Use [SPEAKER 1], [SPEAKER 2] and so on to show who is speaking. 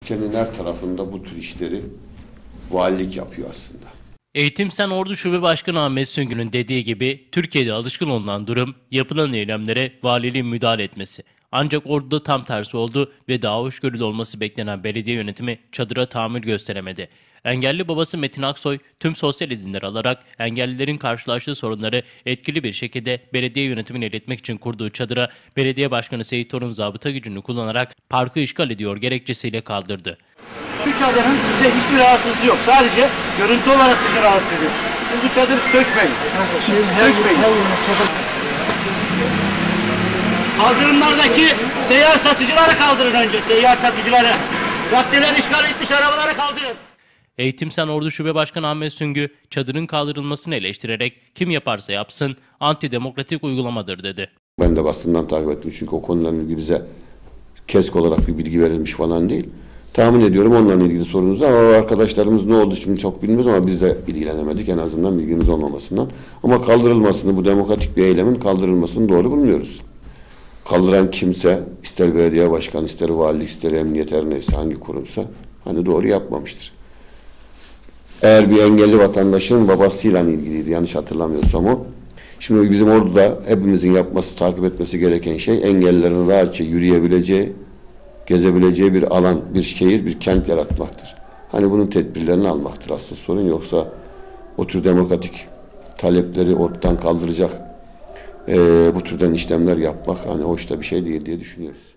[SPEAKER 1] Ülkenin her tarafında bu tür işleri valilik yapıyor aslında.
[SPEAKER 2] Eğitim Sen Ordu Şube Başkanı Ahmet Süngü'nün dediği gibi Türkiye'de alışkın olunan durum yapılan eylemlere valiliğin müdahale etmesi. Ancak Ordu'da tam tersi oldu ve daha hoşgörülü olması beklenen belediye yönetimi çadıra tahammül gösteremedi. Engelli babası Metin Aksoy tüm sosyal izinleri alarak engellilerin karşılaştığı sorunları etkili bir şekilde belediye yönetimine iletmek için kurduğu çadıra belediye başkanı Seyit Torun zabıta gücünü kullanarak parkı işgal ediyor gerekçesiyle kaldırdı.
[SPEAKER 3] Bu çadırın size hiçbir rahatsızlığı yok. Sadece görüntü olarak sizi rahatsız ediyor. Siz bu çadırı sökmeyin. Sökmeyin. Kaldırımlardaki seyyar satıcıları kaldırın önce. Seyyar satıcıları. Caddeler işgal etmiş arabaları kaldırın.
[SPEAKER 2] Eğitim Sen Ordu Şube Başkanı Ahmet Süngü, çadırın kaldırılmasını eleştirerek kim yaparsa yapsın antidemokratik uygulamadır dedi.
[SPEAKER 1] Ben de basından takip ettim çünkü o konuyla ilgili bize KESK olarak bir bilgi verilmiş falan değil. Tahmin ediyorum onunla ilgili sorunuz ama arkadaşlarımız ne oldu şimdi çok bilmiyoruz ama biz de ilgilenemedik en azından bilgimiz olmamasından. Ama kaldırılmasını, bu demokratik bir eylemin kaldırılmasını doğru bulmuyoruz. Kaldıran kimse, ister belediye başkanı, ister valilik, ister emniyet her neyse hangi kurumsa hani doğru yapmamıştır. Eğer bir engelli vatandaşın babasıyla ilgiliydi yanlış hatırlamıyorsam o. Şimdi bizim Ordu'da hepimizin yapması, takip etmesi gereken şey engellilerin rahatça yürüyebileceği, gezebileceği bir alan, bir şehir, bir kent yaratmaktır. Hani bunun tedbirlerini almaktır asıl sorun. Yoksa o tür demokratik talepleri ortadan kaldıracak bu türden işlemler yapmak hani hoş da bir şey değil diye düşünüyoruz.